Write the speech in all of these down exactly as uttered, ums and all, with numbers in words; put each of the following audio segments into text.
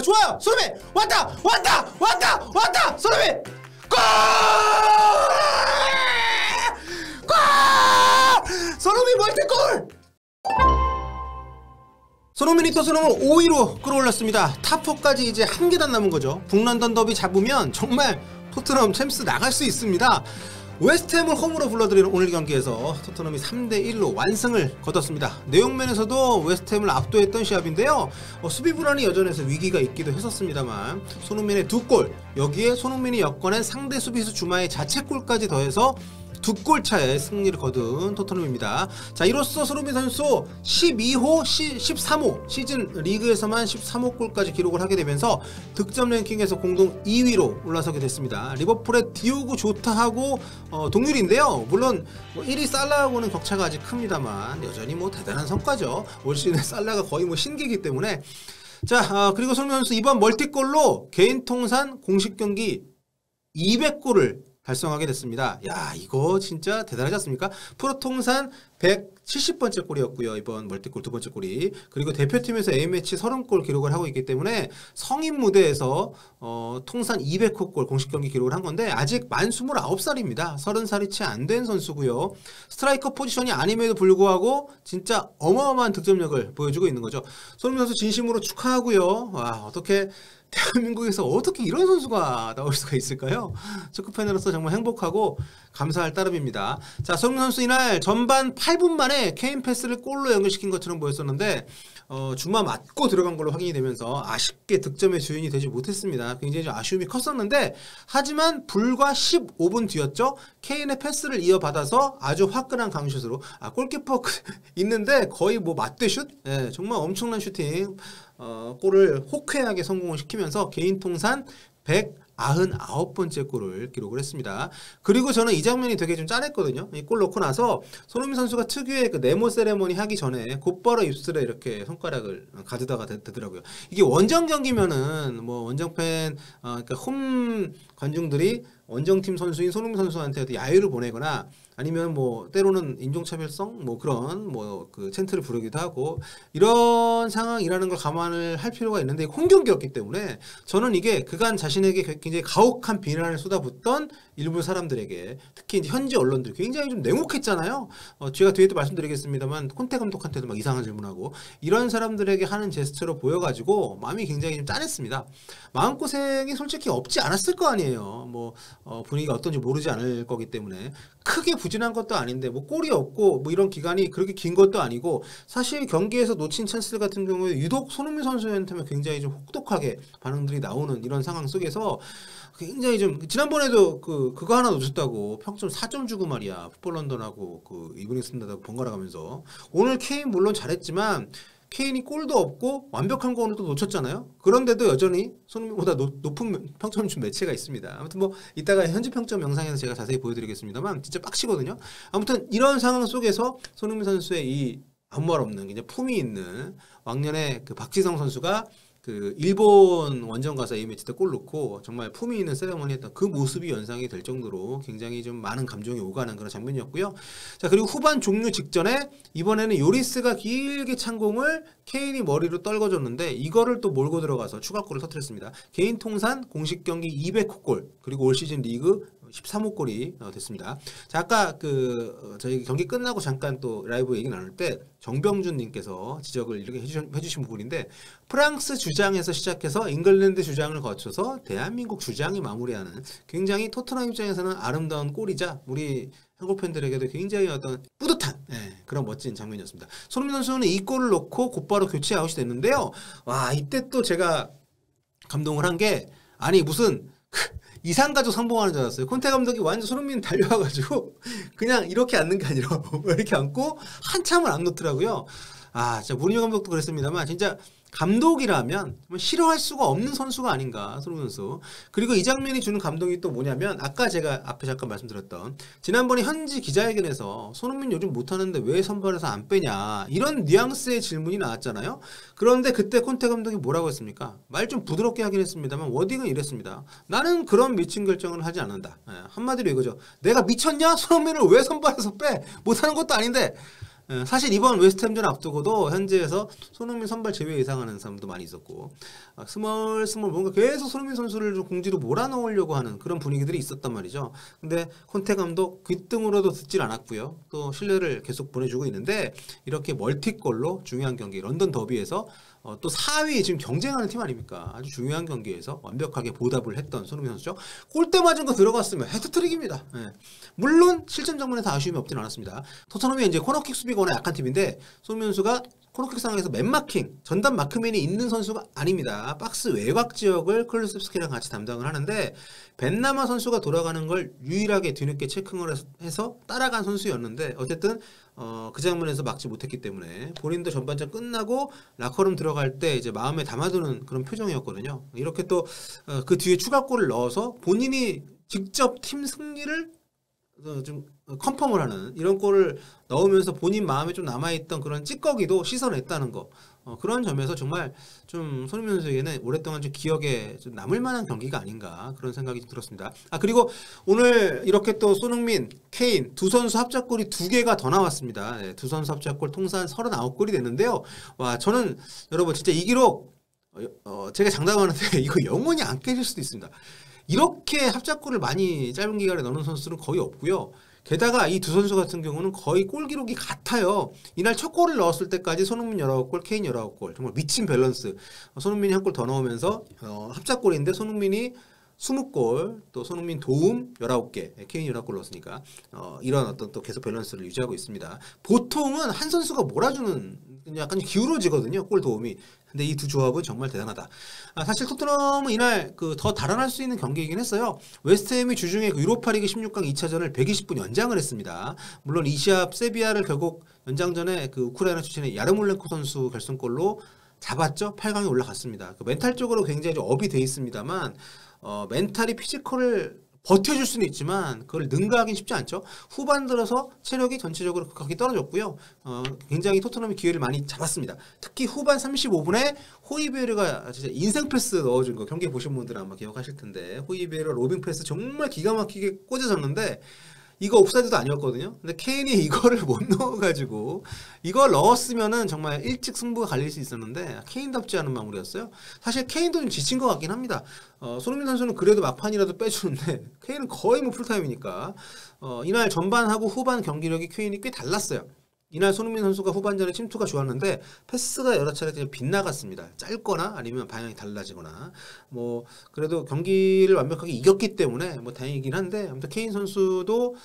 좋아요. 손흥민 왔다 왔다 왔다 왔다. 손흥민 골! 골! 손흥민 멀티골! 손흥민이 토트넘을 오 위로 끌어올렸습니다. 탑사까지 이제 한 계단 남은 거죠. 북런던 더비 잡으면 정말 토트넘 챔스 나갈 수 있습니다. 웨스트햄을 홈으로 불러들이는 오늘 경기에서 토트넘이 삼 대 일로 완승을 거뒀습니다. 내용면에서도 웨스트햄을 압도했던 시합인데요. 어, 수비 불안이 여전해서 위기가 있기도 했었습니다만 손흥민의 두 골, 여기에 손흥민이 엮어낸 상대 수비수 주마의 자책골까지 더해서 두 골 차의 승리를 거둔 토트넘입니다. 자, 이로써 손흥민 선수 십이 호, 십삼 호 시즌 리그에서만 십삼 호 골까지 기록을 하게 되면서 득점 랭킹에서 공동 이 위로 올라서게 됐습니다. 리버풀의 디오고 조타하고 어, 동률인데요. 물론 뭐 일 위 살라하고는 격차가 아직 큽니다만 여전히 뭐 대단한 성과죠. 올 시즌에 살라가 거의 뭐 신기이기 때문에. 자, 어, 그리고 손흥민 선수 이번 멀티골로 개인 통산 공식 경기 이백 골을 달성하게 됐습니다. 야, 이거 진짜 대단하지 않습니까? 프로 통산 백칠십 번째 골이었고요. 이번 멀티골 두 번째 골이. 그리고 대표팀에서 A매치 삼십 골 기록을 하고 있기 때문에 성인 무대에서 어, 통산 이백 호 골 공식 경기 기록을 한 건데 아직 만 스물아홉 살입니다. 서른 살이 채 안 된 선수고요. 스트라이커 포지션이 아님에도 불구하고 진짜 어마어마한 득점력을 보여주고 있는 거죠. 손흥민 선수 진심으로 축하하고요. 와, 어떻게 대한민국에서 어떻게 이런 선수가 나올 수가 있을까요? 축구팬으로서 정말 행복하고 감사할 따름입니다. 자, 손흥민 선수 이날 전반 팔 분 만에 케인 패스를 골로 연결시킨 것처럼 보였었는데 어, 주마 맞고 들어간 걸로 확인이 되면서 아쉽게 득점의 주인이 되지 못했습니다. 굉장히 좀 아쉬움이 컸었는데 하지만 불과 십오 분 뒤였죠. 케인의 패스를 이어받아서 아주 화끈한 강슛으로 아, 골키퍼 있는데 거의 뭐 맞대슛? 네, 정말 엄청난 슈팅 어, 골을 호쾌하게 성공을 시키면서 개인 통산 백구십구 번째 골을 기록을 했습니다. 그리고 저는 이 장면이 되게 좀 짠했거든요. 이 골 넣고 나서 손흥민 선수가 특유의 그 네모 세레머니 하기 전에 곧바로 입술에 이렇게 손가락을 가두다가 되더라고요. 이게 원정 경기면은 뭐 원정 팬 어, 그러니까 홈 관중들이 원정팀 선수인 손흥민 선수한테 야유를 보내거나 아니면 뭐 때로는 인종차별성 뭐 그런 뭐 그 챈트를 부르기도 하고 이런 상황이라는 걸 감안을 할 필요가 있는데 홈경기였기 때문에 저는 이게 그간 자신에게 굉장히 가혹한 비난을 쏟아붓던 일부 사람들에게 특히 이제 현지 언론들 굉장히 좀 냉혹했잖아요. 어, 제가 뒤에도 말씀드리겠습니다만 콘테 감독한테도 막 이상한 질문하고 이런 사람들에게 하는 제스처로 보여가지고 마음이 굉장히 좀 짠했습니다. 마음고생이 솔직히 없지 않았을 거 아니에요. 뭐 어, 분위기가 어떤지 모르지 않을 거기 때문에 크게 부진한 것도 아닌데 뭐 골이 없고 뭐 이런 기간이 그렇게 긴 것도 아니고 사실 경기에서 놓친 찬스 같은 경우에 유독 손흥민 선수한테는 굉장히 좀 혹독하게 반응들이 나오는 이런 상황 속에서 굉장히 좀 지난번에도 그 그거 하나 놓쳤다고 평점 사 점 주고 말이야 풋볼 런던하고 그 이브닝 스탠다드하고 번갈아 가면서 오늘 케인 물론 잘했지만 케인이 골도 없고 완벽한 거는 또 놓쳤잖아요. 그런데도 여전히 손흥민보다 노, 높은 평점 준 매체가 있습니다. 아무튼 뭐 이따가 현지 평점 영상에서 제가 자세히 보여드리겠습니다만 진짜 빡치거든요. 아무튼 이런 상황 속에서 손흥민 선수의 이 아무 말 없는 그냥 품이 있는 왕년에 그 박지성 선수가 그 일본 원정 가서 A매치 때 골 넣고 정말 품위 있는 세레머니 했던 그 모습이 연상이 될 정도로 굉장히 좀 많은 감정이 오가는 그런 장면이었고요. 자, 그리고 후반 종료 직전에 이번에는 요리스가 길게 찬 공을 케인이 머리로 떨궈줬는데 이거를 또 몰고 들어가서 추가골을 터뜨렸습니다. 개인 통산 공식 경기 이백 호 골 그리고 올 시즌 리그 십삼 호 골이 됐습니다. 자, 아까 그 저희 경기 끝나고 잠깐 또 라이브 얘기 나눌 때 정병준 님께서 지적을 이렇게 해주신, 해주신 부분인데 프랑스 주장에서 시작해서 잉글랜드 주장을 거쳐서 대한민국 주장이 마무리하는 굉장히 토트넘 입장에서는 아름다운 골이자 우리 한국 팬들에게도 굉장히 어떤 뿌듯한 예, 그런 멋진 장면이었습니다. 손흥민 선수는 이 골을 넣고 곧바로 교체 아웃이 됐는데요. 와, 이때 또 제가 감동을 한 게 아니 무슨 이상가족 상봉하는 줄 알았어요. 콘테 감독이 완전 손흥민 달려와가지고 그냥 이렇게 앉는 게 아니라 이렇게 앉고 한참을 안 놓더라고요. 아, 진짜 무리뉴 감독도 그랬습니다만 진짜 감독이라면 싫어할 수가 없는 선수가 아닌가 손흥민 선수. 그리고 이 장면이 주는 감동이 또 뭐냐면 아까 제가 앞에 잠깐 말씀드렸던 지난번에 현지 기자회견에서 손흥민 요즘 못하는데 왜 선발해서 안 빼냐 이런 뉘앙스의 질문이 나왔잖아요. 그런데 그때 콘테 감독이 뭐라고 했습니까? 말 좀 부드럽게 하긴 했습니다만 워딩은 이랬습니다. 나는 그런 미친 결정을 하지 않는다. 예, 한마디로 이거죠. 내가 미쳤냐? 손흥민을 왜 선발해서 빼? 못하는 것도 아닌데 사실 이번 웨스트햄전 앞두고도 현지에서 손흥민 선발 제외 예상하는 사람도 많이 있었고 스멀 스멀 뭔가 계속 손흥민 선수를 좀 공지로 몰아넣으려고 하는 그런 분위기들이 있었단 말이죠. 근데 콘테 감독 귓등으로도 듣질 않았고요. 또 신뢰를 계속 보내주고 있는데 이렇게 멀티골로 중요한 경기 런던 더비에서 어, 또 사 위 지금 경쟁하는 팀 아닙니까? 아주 중요한 경기에서 완벽하게 보답을 했던 손흥민 선수죠. 골대 맞은 거 들어갔으면 헤트트릭입니다. 예. 물론 실점 장면에서 아쉬움이 없진 않았습니다. 토트넘이 이제 코너킥 수비가 워낙 약한 팀인데 손흥민 선수가 코너킥 상황에서 맨마킹, 전담 마크맨이 있는 선수가 아닙니다. 박스 외곽 지역을 클루셉스키랑 같이 담당을 하는데 벤나마 선수가 돌아가는 걸 유일하게 뒤늦게 체킹을 해서 따라간 선수였는데 어쨌든 어, 그 장면에서 막지 못했기 때문에 본인도 전반전 끝나고 라커룸 들어갈 때 이제 마음에 담아두는 그런 표정이었거든요. 이렇게 또 그 어, 뒤에 추가골을 넣어서 본인이 직접 팀 승리를 어, 좀 컨펌을 하는 이런 골을 넣으면서 본인 마음에 좀 남아있던 그런 찌꺼기도 씻어냈다는 거 어, 그런 점에서 정말 좀 손흥민 선수에게는 오랫동안 좀 기억에 좀 남을 만한 경기가 아닌가 그런 생각이 들었습니다. 아 그리고 오늘 이렇게 또 손흥민, 케인 두 선수 합작골이 두 개가 더 나왔습니다. 네, 두 선수 합작골 통산 서른아홉 골이 됐는데요. 와 저는 여러분 진짜 이 기록 어, 어, 제가 장담하는데 이거 영원히 안 깨질 수도 있습니다. 이렇게 합작골을 많이 짧은 기간에 넣는 선수는 거의 없고요. 게다가 이 두 선수 같은 경우는 거의 골 기록이 같아요. 이날 첫 골을 넣었을 때까지 손흥민 열아홉 골, 케인 열아홉 골. 정말 미친 밸런스. 손흥민이 한 골 더 넣으면서 어, 합작골인데 손흥민이 이십 골, 또 손흥민 도움 열아홉 개, 케인 열아홉 골 넣었으니까 어, 이런 어떤 또 계속 밸런스를 유지하고 있습니다. 보통은 한 선수가 몰아주는 약간 기울어지거든요. 골 도움이. 근데 이 두 조합은 정말 대단하다. 아, 사실 토트넘은 이날 그 더 달아날 수 있는 경기이긴 했어요. 웨스트햄이 주중에 그 유로파리그 십육 강 이 차전을 백이십 분 연장을 했습니다. 물론 이 시합 세비야를 결국 연장전에 그 우크라이나 출신의 야르몰렌코 선수 결승골로 잡았죠. 팔 강에 올라갔습니다. 그 멘탈적으로 굉장히 좀 업이 돼 있습니다만 어, 멘탈이 피지컬을 버텨줄 수는 있지만 그걸 능가하기는 쉽지 않죠. 후반 들어서 체력이 전체적으로 극하게 떨어졌고요. 어, 굉장히 토트넘이 기회를 많이 잡았습니다. 특히 후반 삼십오 분에 호이베르가 진짜 인생 패스 넣어준 거 경기 보신 분들은 아마 기억하실 텐데 호이베르 로빙 패스 정말 기가 막히게 꽂아졌는데 이거 옵사이드도 아니었거든요. 근데 케인이 이거를 못 넣어가지고 이걸 넣었으면은 정말 일찍 승부가 갈릴 수 있었는데 케인답지 않은 마무리였어요. 사실 케인도 좀 지친 것 같긴 합니다. 어, 손흥민 선수는 그래도 막판이라도 빼주는데 케인은 거의 뭐 풀타임이니까 어, 이날 전반하고 후반 경기력이 케인이 꽤 달랐어요. 이날 손흥민 선수가 후반전에 침투가 좋았는데 패스가 여러 차례 빗나갔습니다. 짧거나 아니면 방향이 달라지거나 뭐 그래도 경기를 완벽하게 이겼기 때문에 뭐 다행이긴 한데 아무튼 케인 선수도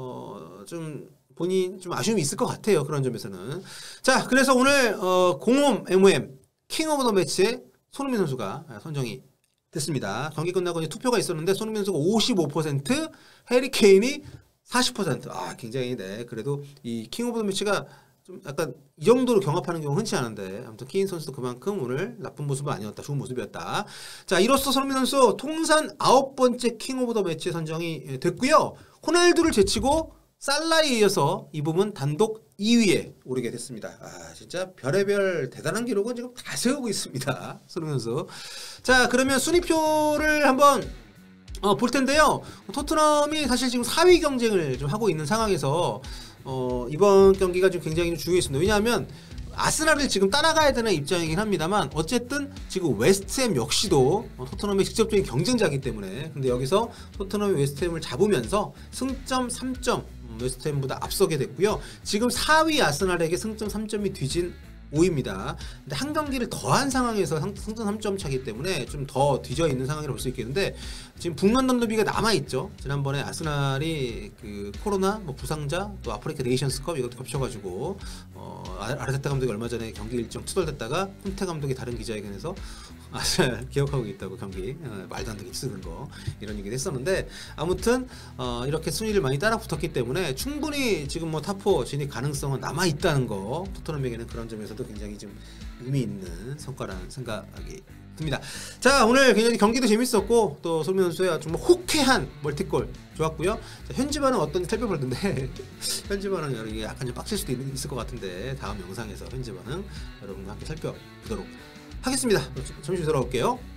어 좀 본인 좀 아쉬움이 있을 것 같아요. 그런 점에서는. 자 그래서 오늘 어 공홈 엠오엠 킹 오브 더 매치에 손흥민 선수가 선정이 됐습니다. 경기 끝나고 이제 투표가 있었는데 손흥민 선수가 오십오 퍼센트, 해리 케인이 사십 퍼센트. 아, 굉장히, 네. 그래도 이 킹 오브 더 매치가 좀 약간 이 정도로 경합하는 경우 흔치 않은데, 아무튼 케인 선수도 그만큼 오늘 나쁜 모습은 아니었다. 좋은 모습이었다. 자, 이로써 손흥민 선수 통산 아홉 번째 킹 오브 더 매치 선정이 됐고요. 호날두를 제치고 살라에 이어서 이 부분 단독 이 위에 오르게 됐습니다. 아, 진짜 별의별 대단한 기록은 지금 다 세우고 있습니다. 손흥민 선수. 자, 그러면 순위표를 한번 어, 볼 텐데요. 토트넘이 사실 지금 사 위 경쟁을 좀 하고 있는 상황에서 어, 이번 경기가 좀 굉장히 좀 중요했습니다. 왜냐하면 아스날을 지금 따라가야 되는 입장이긴 합니다만 어쨌든 지금 웨스트햄 역시도 어, 토트넘의 직접적인 경쟁자이기 때문에 근데 여기서 토트넘이 웨스트햄을 잡으면서 승점 삼 점 웨스트햄보다 앞서게 됐고요. 지금 사 위 아스날에게 승점 삼 점이 뒤진 오 위입니다. 근데 한 경기를 더한 상황에서 승점 삼 점 차기 때문에 좀 더 뒤져 있는 상황이라고 볼 수 있겠는데 지금 북런던 더비가 남아 있죠. 지난번에 아스날이 그 코로나, 뭐 부상자, 또 아프리카 네이션스컵 이것도 겹쳐가지고 어, 아르테타 감독이 얼마 전에 경기 일정 투덜댔다가 콘테 감독이 다른 기자회견에서 아스날 기억하고 있다고 경기 어, 말도 안 되게 치는 거 이런 얘기를 했었는데 아무튼 어, 이렇게 순위를 많이 따라 붙었기 때문에 충분히 지금 뭐 탑 사 진입 가능성은 남아 있다는 거 토트넘에게는 그런 점에서도 굉장히 좀 의미 있는 성과라는 생각이 듭니다. 자 오늘 굉장히 경기도 재밌었고 또 손흥민 선수의 정말 호쾌한 멀티골 좋았고요. 자, 현지 반응 어떤지 살펴볼 텐데 현지 반응 이게 약간 좀 빡칠 수도 있을 것 같은데 다음 영상에서 현지 반응 여러분과 함께 살펴보도록 하겠습니다. 잠시 돌아올게요.